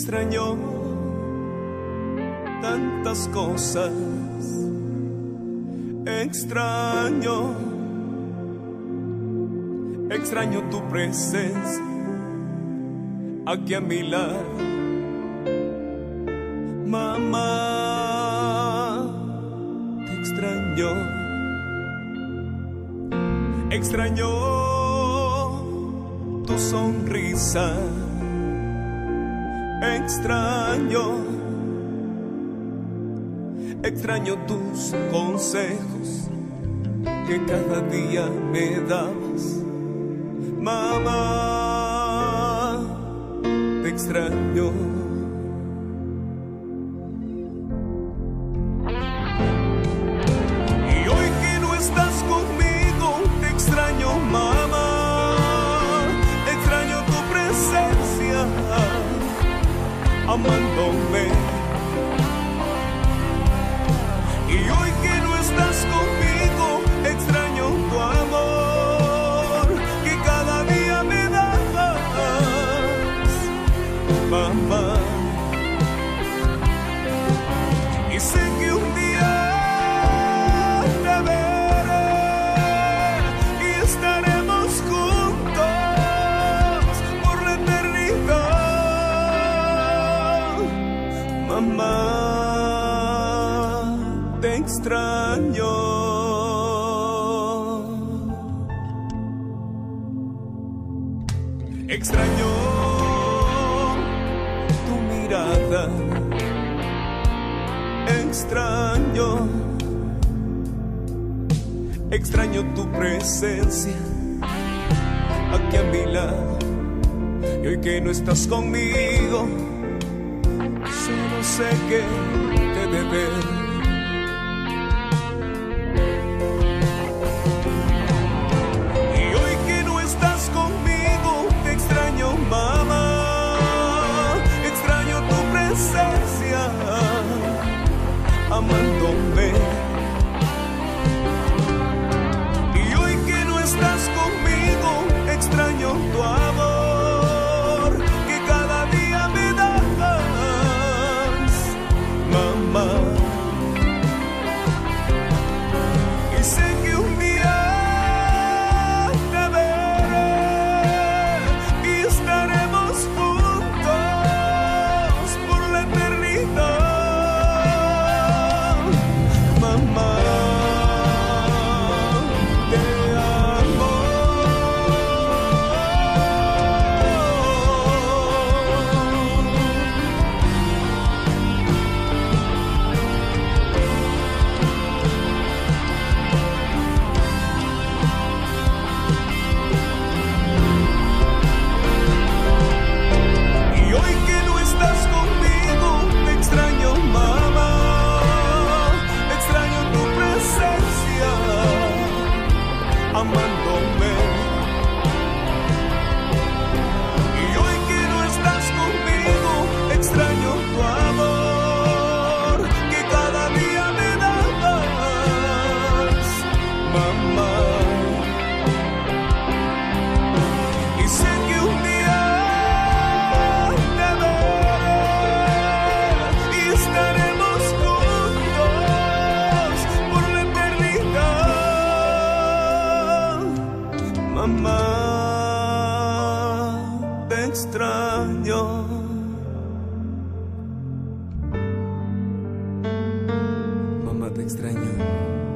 extraño tantas cosas, extraño tu presencia aquí a mi lado. Mamá, te extraño tu sonrisa, extraño tus consejos que cada día me dabas. Mamá, te extraño. Y hoy que no estás conmigo, te extraño, mamá. Te extraño tu presencia, amándome. Y hoy que no estás conmigo, extraño tu amor que cada día me das, mamá. Y sé que un día te veré y estaremos juntos por la eternidad, mamá. Te extraño. Extraño tu mirada, extraño tu presencia aquí a mi lado. Y hoy que no estás conmigo, solo sé que te he de ver. Mamá, extraño tu presencia, amándome. Y hoy que no estás conmigo, extraño tu amor que cada día me das, mamá. Y sé que un día te veré y estaremos juntos por la eternidad, mamá. Te amo. Y hoy que no estás conmigo, te extraño, mamá. Extraño tu presencia, amándome. Y hoy que no estás conmigo, extraño tu amor que cada día me das, mamá. Y sé que un día te veré y estaremos juntos por la eternidad, mamá. Te extraño. Mamá, te extraño.